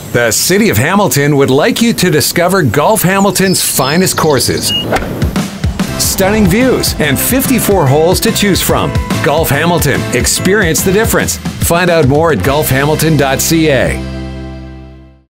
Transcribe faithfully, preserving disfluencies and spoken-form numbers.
The City of Hamilton would like you to discover Golf Hamilton's finest courses, stunning views, and fifty-four holes to choose from. Golf Hamilton. Experience the difference. Find out more at golf hamilton dot c a.